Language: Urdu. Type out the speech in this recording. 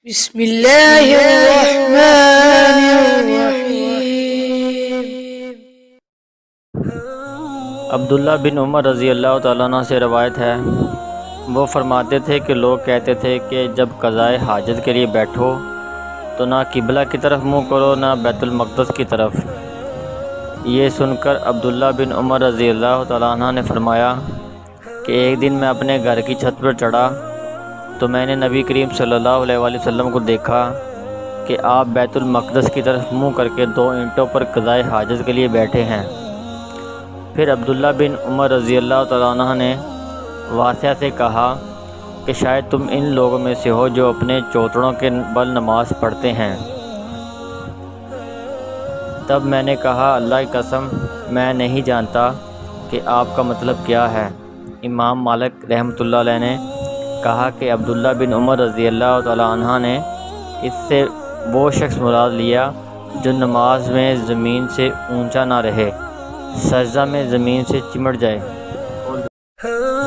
بسم اللہ الرحمن الرحیم۔ عبداللہ بن عمر رضی اللہ تعالیٰ عنہ سے روایت ہے، وہ فرماتے تھے کہ لوگ کہتے تھے کہ جب قضائے حاجت کے لیے بیٹھو تو نہ قبلہ کی طرف منہ کرو نہ بیت المقدس کی طرف۔ یہ سن کر عبداللہ بن عمر رضی اللہ تعالیٰ عنہ نے فرمایا کہ ایک دن میں اپنے گھر کی چھت پر چڑھا تو میں نے نبی کریم صلی اللہ علیہ وآلہ وسلم کو دیکھا کہ آپ بیت المقدس کی طرف منہ کر کے 2 اینٹوں پر قضائے حاجت کے لیے بیٹھے ہیں۔ پھر عبداللہ بن عمر رضی اللہ تعالیٰ عنہ نے واسعہ سے کہا کہ شاید تم ان لوگوں میں سے ہو جو اپنے چوتڑوں کے بل نماز پڑھتے ہیں۔ تب میں نے کہا اللہ کی قسم میں نہیں جانتا کہ آپ کا مطلب کیا ہے۔ امام مالک رحمۃ اللہ علیہ نے کہا کہ عبداللہ بن عمر رضی اللہ تعالیٰ عنہ نے اس سے وہ شخص مراد لیا جو نماز میں زمین سے اونچا نہ رہے، سجدہ میں زمین سے چمٹ جائے۔